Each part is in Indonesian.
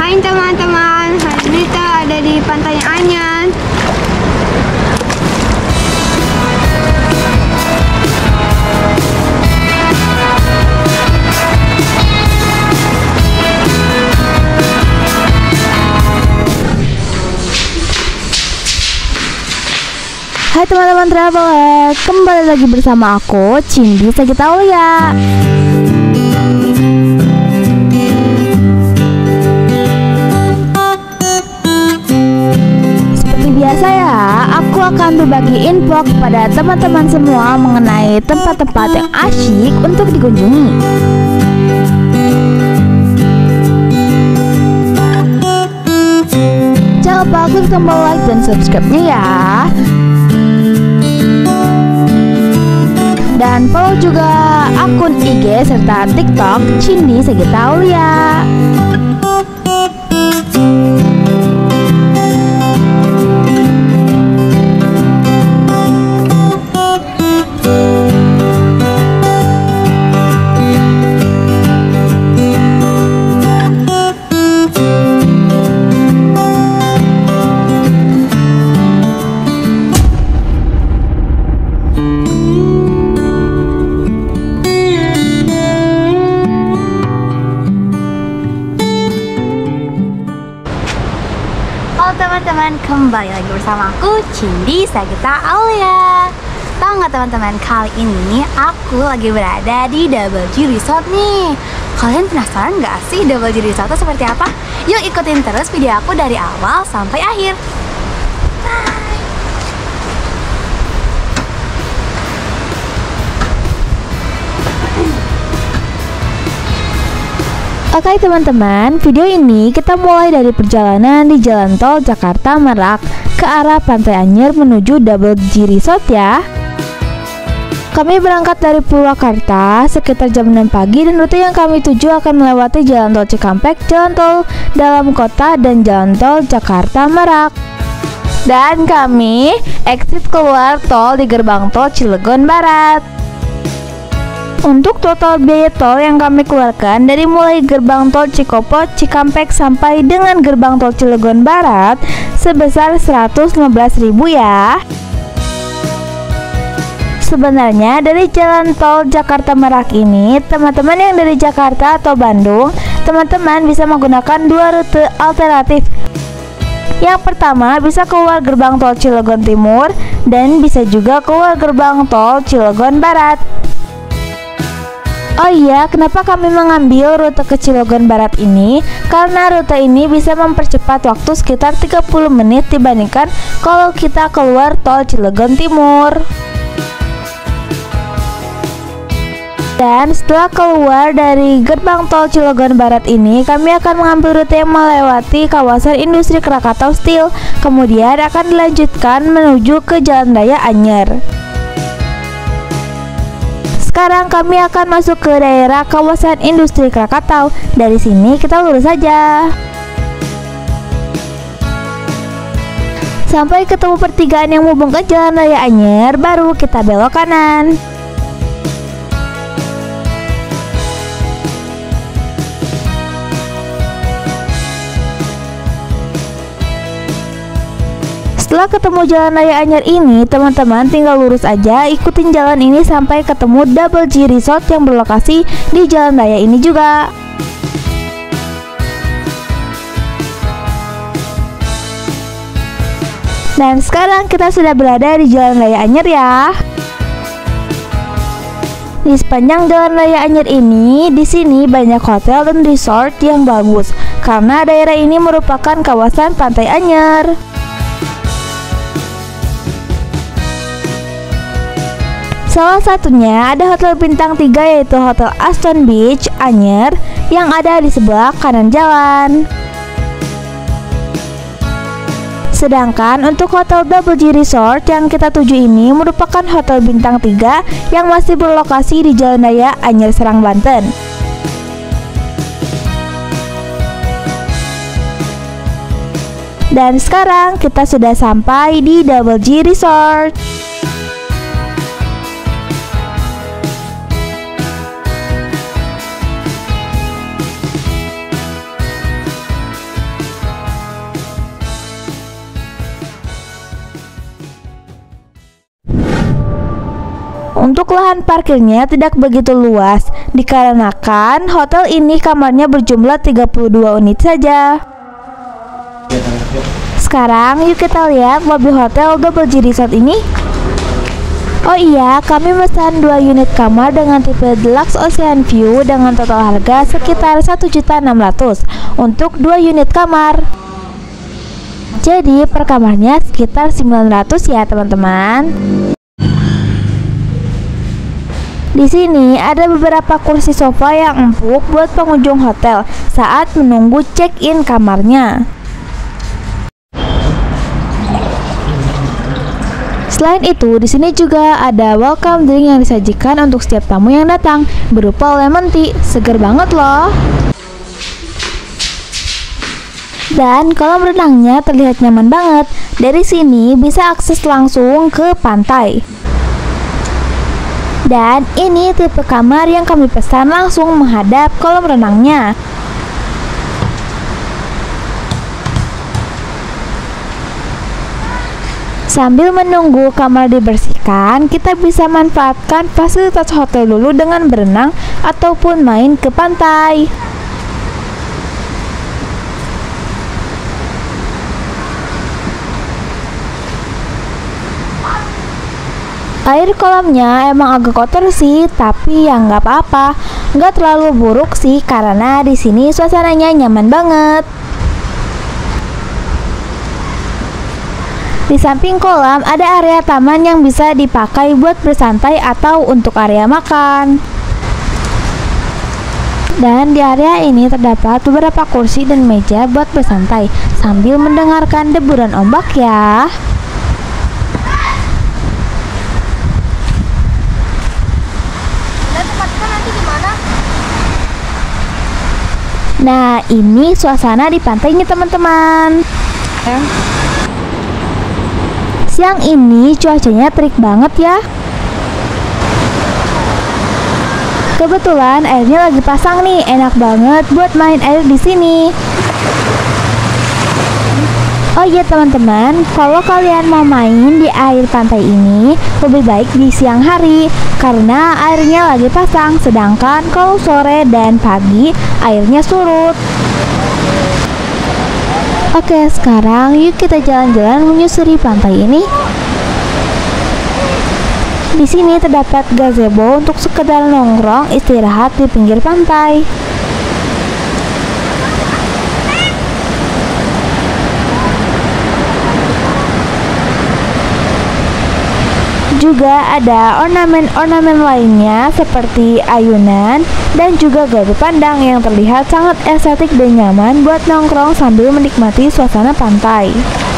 Hai teman-teman, hari ini kita ada di Pantai Anyer. Hai teman-teman traveler, kembali lagi bersama aku, Cindy Sagitaulia. Seperti biasa ya, aku akan berbagi info kepada teman-teman semua mengenai tempat-tempat yang asyik untuk dikunjungi. Jangan lupa klik tombol like dan subscribe-nya ya. Dan follow juga akun IG serta TikTok Cindy Sagitaulia. Teman-teman, kembali lagi bersama aku, Cindy Sagitaulia. Tahu nggak teman-teman, kali ini aku lagi berada di Double G Resort nih. Kalian penasaran nggak sih Double G Resort itu seperti apa? Yuk ikutin terus video aku dari awal sampai akhir. Oke teman-teman, video ini kita mulai dari perjalanan di Jalan Tol Jakarta Merak ke arah Pantai Anyer menuju Double G Resort ya. Kami berangkat dari Purwakarta sekitar jam 6 pagi dan rute yang kami tuju akan melewati Jalan Tol Cikampek, Jalan Tol Dalam Kota, dan Jalan Tol Jakarta Merak. Dan kami exit keluar tol di gerbang tol Cilegon Barat. Untuk total biaya tol yang kami keluarkan dari mulai gerbang tol Cikopo, Cikampek sampai dengan gerbang tol Cilegon Barat sebesar 115.000 ya. Sebenarnya dari jalan tol Jakarta Merak ini, teman-teman yang dari Jakarta atau Bandung, teman-teman bisa menggunakan dua rute alternatif. Yang pertama bisa keluar gerbang tol Cilegon Timur dan bisa juga keluar gerbang tol Cilegon Barat. Oh iya, kenapa kami mengambil rute ke Cilegon Barat ini? Karena rute ini bisa mempercepat waktu sekitar 30 menit dibandingkan kalau kita keluar tol Cilegon Timur. Dan setelah keluar dari gerbang tol Cilegon Barat ini, kami akan mengambil rute yang melewati kawasan industri Krakatau Steel, kemudian akan dilanjutkan menuju ke Jalan Raya Anyer. Sekarang kami akan masuk ke daerah kawasan industri Krakatau. Dari sini kita lurus saja sampai ketemu pertigaan yang menghubung ke Jalan Raya Anyer, baru kita belok kanan. Setelah ketemu Jalan Raya Anyer ini, teman-teman tinggal lurus aja, ikutin jalan ini sampai ketemu Double G Resort yang berlokasi di Jalan Raya ini juga. Dan sekarang kita sudah berada di Jalan Raya Anyer ya. Di sepanjang Jalan Raya Anyer ini, di sini banyak hotel dan resort yang bagus karena daerah ini merupakan kawasan Pantai Anyer. Salah satunya ada Hotel Bintang 3 yaitu Hotel Aston Beach Anyer yang ada di sebelah kanan jalan. Sedangkan untuk Hotel Double G Resort yang kita tuju ini merupakan Hotel Bintang 3 yang masih berlokasi di Jalan Raya Anyer Serang, Banten. Dan sekarang kita sudah sampai di Double G Resort. Untuk lahan parkirnya tidak begitu luas, dikarenakan hotel ini kamarnya berjumlah 32 unit saja. Sekarang yuk kita lihat lobby hotel Double G Resort ini. Oh iya, kami memesan 2 unit kamar dengan tipe Deluxe Ocean View dengan total harga sekitar 1.600.000 untuk 2 unit kamar. Jadi per kamarnya sekitar 900 ya teman-teman. Di sini ada beberapa kursi sofa yang empuk buat pengunjung hotel saat menunggu check-in kamarnya. Selain itu, di sini juga ada welcome drink yang disajikan untuk setiap tamu yang datang, berupa lemon tea, seger banget loh. Dan kolam renangnya terlihat nyaman banget. Dari sini bisa akses langsung ke pantai. Dan ini tipe kamar yang kami pesan langsung menghadap kolam renangnya. Sambil menunggu kamar dibersihkan, kita bisa manfaatkan fasilitas hotel dulu dengan berenang ataupun main ke pantai. Air kolamnya emang agak kotor sih, tapi ya nggak apa-apa, nggak terlalu buruk sih karena di sini suasananya nyaman banget. Di samping kolam ada area taman yang bisa dipakai buat bersantai atau untuk area makan. Dan di area ini terdapat beberapa kursi dan meja buat bersantai sambil mendengarkan deburan ombak ya. Nah, ini suasana di pantainya teman-teman. Siang ini cuacanya terik banget ya. Kebetulan airnya lagi pasang nih, enak banget buat main air di sini. Oh iya teman-teman, kalau kalian mau main di air pantai ini, lebih baik di siang hari karena airnya lagi pasang, sedangkan kalau sore dan pagi airnya surut. Oke, sekarang yuk kita jalan-jalan menyusuri pantai ini. Di sini terdapat gazebo untuk sekedar nongkrong istirahat di pinggir pantai. Juga ada ornamen-ornamen lainnya seperti ayunan dan juga gardu pandang yang terlihat sangat estetik dan nyaman buat nongkrong sambil menikmati suasana pantai.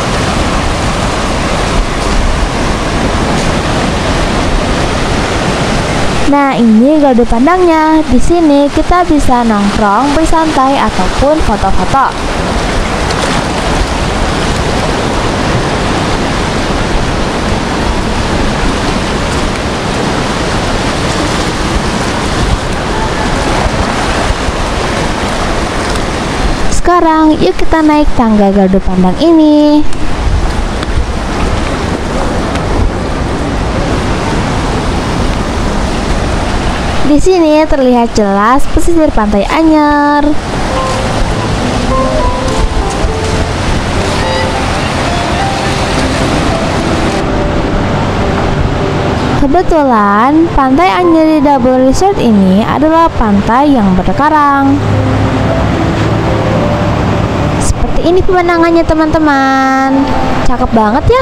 Nah, ini gardu pandangnya. Di sini kita bisa nongkrong, bersantai ataupun foto-foto. Sekarang yuk kita naik tangga gardu pandang ini. Di sini terlihat jelas pesisir pantai Anyer. Kebetulan pantai Anyer di Double Resort ini adalah pantai yang berkarang. Ini pemandangannya teman-teman, cakep banget ya.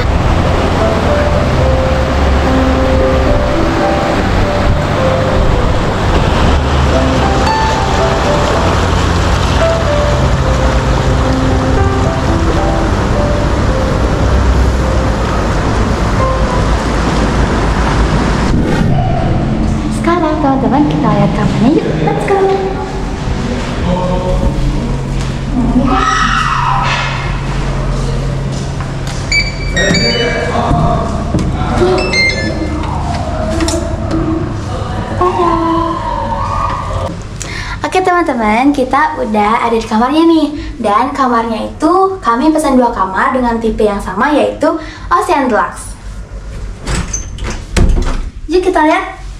Sekarang teman-teman kita lihat kamarnya yuk, let's go. Oke teman-teman, kita udah ada di kamarnya nih. Dan kamarnya itu kami pesan 2 kamar dengan tipe yang sama, yaitu Ocean Deluxe. Yuk kita lihat.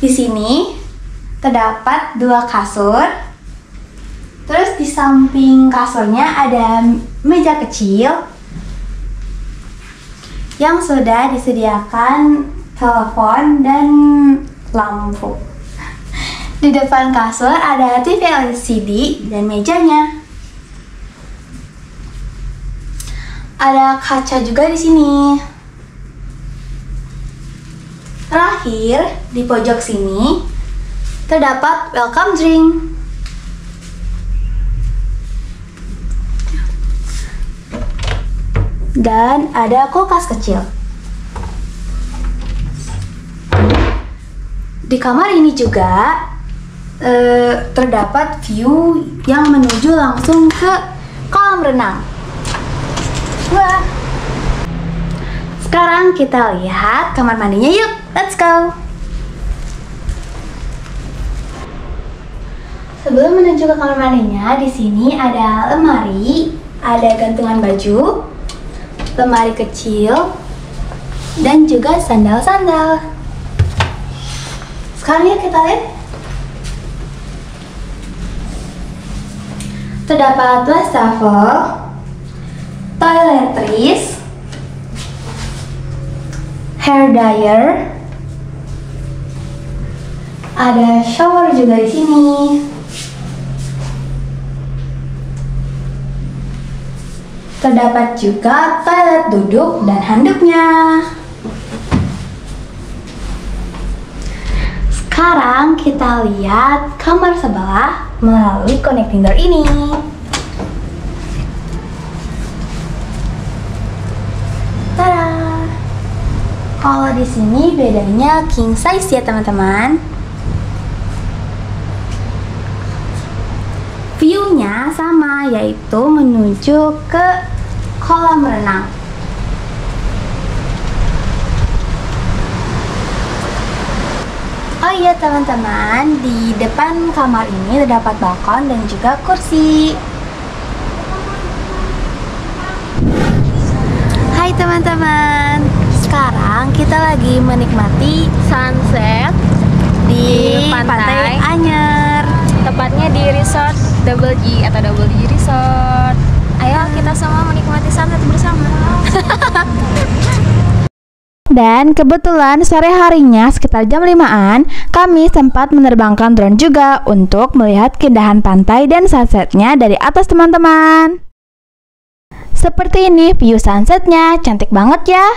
Di sini terdapat 2 kasur. Terus di samping kasurnya ada meja kecil yang sudah disediakan telepon dan lampu. Di depan kasur ada TV LCD dan mejanya. Ada kaca juga di sini. Terakhir, di pojok sini terdapat welcome drink. Dan ada kulkas kecil. Di kamar ini juga terdapat view yang menuju langsung ke kolam renang. Wah. Sekarang kita lihat kamar mandinya yuk. Let's go. Sebelum menuju ke kamar mandinya, di sini ada lemari, ada gantungan baju, lemari kecil, dan juga sandal-sandal. Sekarang yuk kita lihat. Terdapat wastafel, toiletries, hair dryer, ada shower juga di sini. Terdapat juga toilet duduk dan handuknya. Sekarang kita lihat kamar sebelah melalui connecting door ini. Tada! Kalau di sini bedanya king size ya teman-teman. View-nya sama, yaitu menuju ke kolam renang. Oh iya teman-teman, di depan kamar ini terdapat balkon dan juga kursi. Hai teman-teman, sekarang kita lagi menikmati sunset di Pantai Anyer. Tepatnya di resort Double G atau Double G Resort. Ayo kita semua menikmati sunset bersama. Dan kebetulan sore harinya sekitar jam 5-an, kami sempat menerbangkan drone juga untuk melihat keindahan pantai dan sunsetnya dari atas teman-teman. Seperti ini view sunsetnya, cantik banget ya.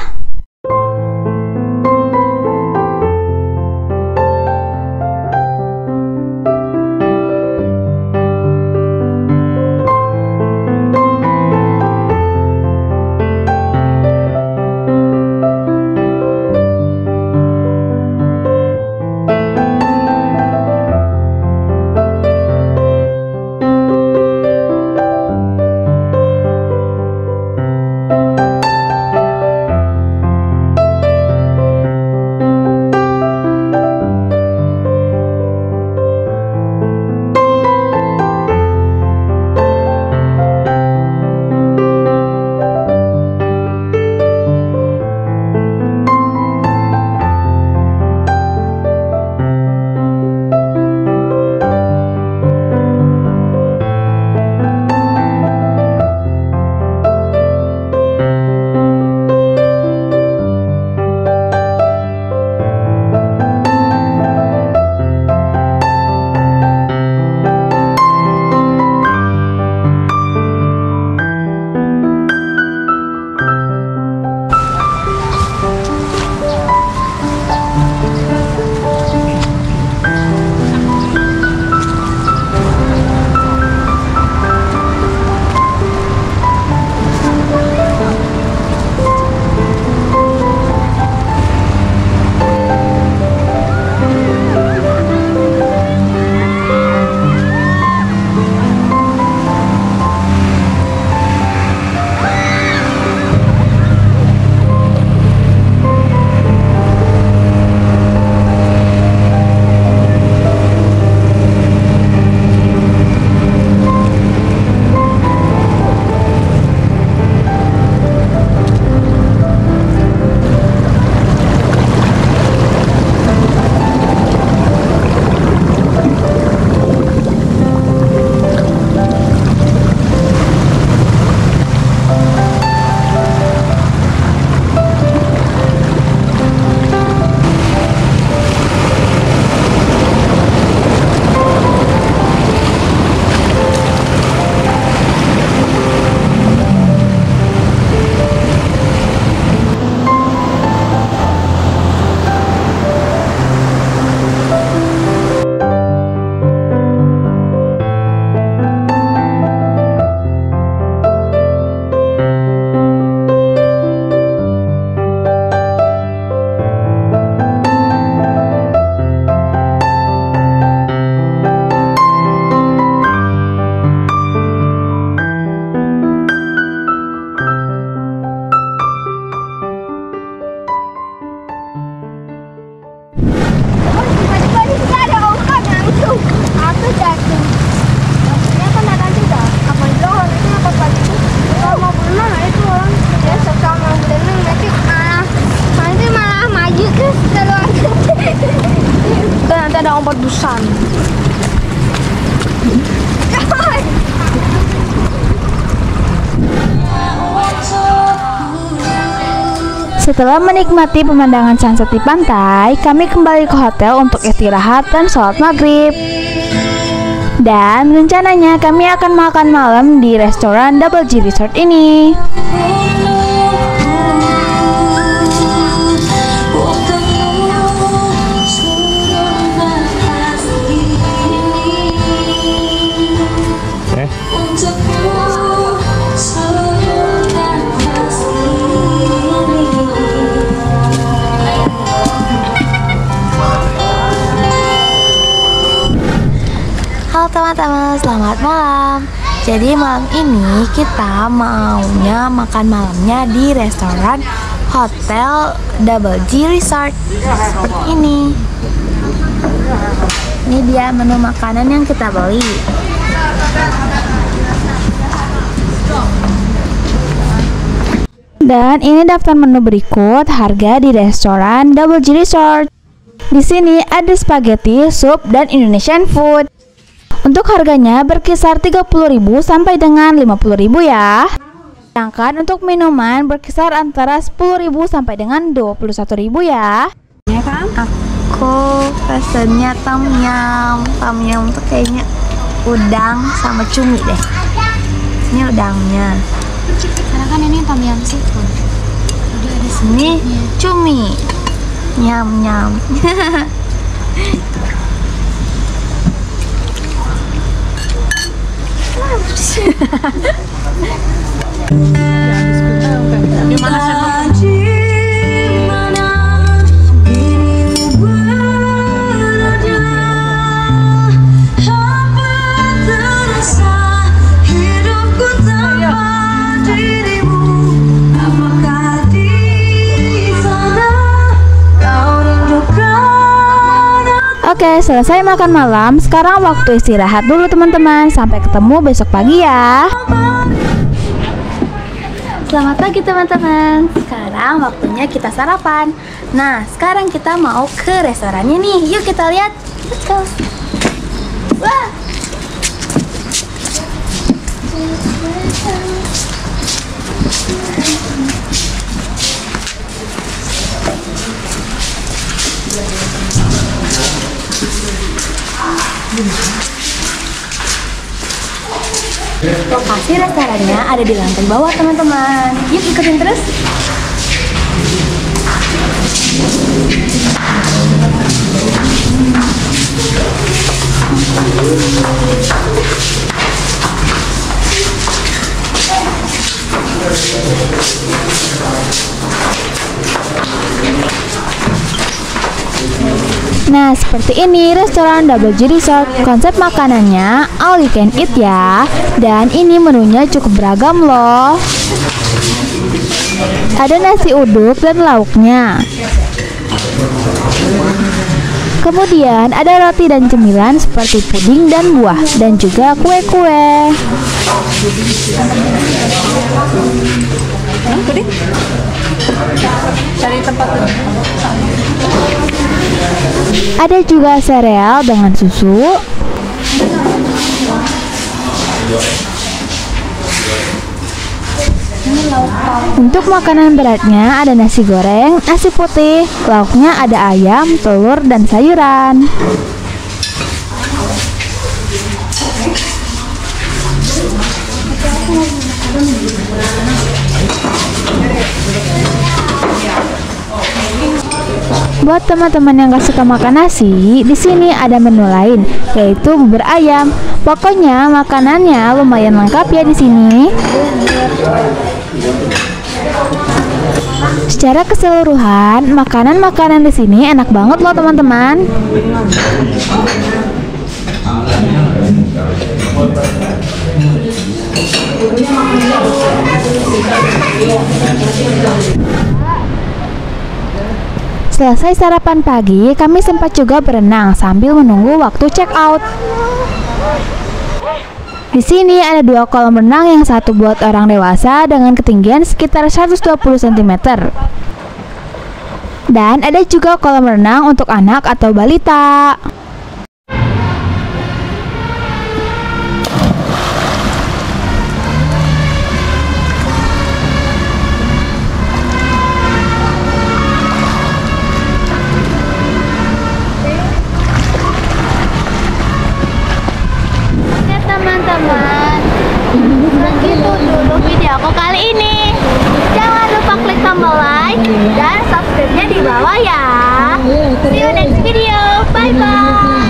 tempat Busan. Setelah menikmati pemandangan sunset di pantai, kami kembali ke hotel untuk istirahat dan sholat maghrib. Dan rencananya kami akan makan malam di restoran Double G Resort ini. Halo teman-teman, selamat malam. Jadi malam ini kita maunya makan malamnya di restoran Hotel Double G Resort seperti ini. Ini dia menu makanan yang kita beli. Dan ini daftar menu berikut harga di restoran Double G Resort. Di sini ada spaghetti, sup, dan Indonesian food. Untuk harganya berkisar 30.000 sampai dengan 50.000 ya. Sedangkan untuk minuman berkisar antara 10.000 sampai dengan 21.000 ya. Ya kan? Aku pesennya tom yum. Tom yum tuh kayaknya udang sama cumi deh. Ini udangnya. Karena kan ini tom yum seafood. Udah ada Ini cumi. Nyam nyam. Oke, selesai makan malam. Sekarang waktu istirahat dulu teman-teman. Sampai ketemu besok pagi ya. Selamat pagi teman-teman. Sekarang waktunya kita sarapan. Nah, sekarang kita mau ke restorannya nih. Yuk kita lihat. Let's go. Wah. Lokasi restorannya ada di lantai bawah teman-teman. Yuk ikutin terus. Nah, seperti ini restoran Double G Resort. Konsep makanannya all you can eat ya. Dan ini menunya cukup beragam loh. Ada nasi uduk dan lauknya. Kemudian ada roti dan cemilan seperti puding dan buah, dan juga kue-kue. Cari tempat. Ada juga sereal dengan susu. Untuk makanan beratnya ada nasi goreng, nasi putih, lauknya ada ayam, telur, dan sayuran. Buat teman-teman yang gak suka makan nasi, di sini ada menu lain, yaitu bubur ayam. Pokoknya makanannya lumayan lengkap ya di sini. Secara keseluruhan, makanan-makanan di sini enak banget loh teman-teman. Selesai sarapan pagi, kami sempat juga berenang sambil menunggu waktu check out. Di sini ada dua kolam renang, yang satu buat orang dewasa dengan ketinggian sekitar 120 cm. Dan ada juga kolam renang untuk anak atau balita. itu dulu video aku kali ini. Jangan lupa klik tombol like dan subscribe-nya di bawah ya. See you next video. Bye bye.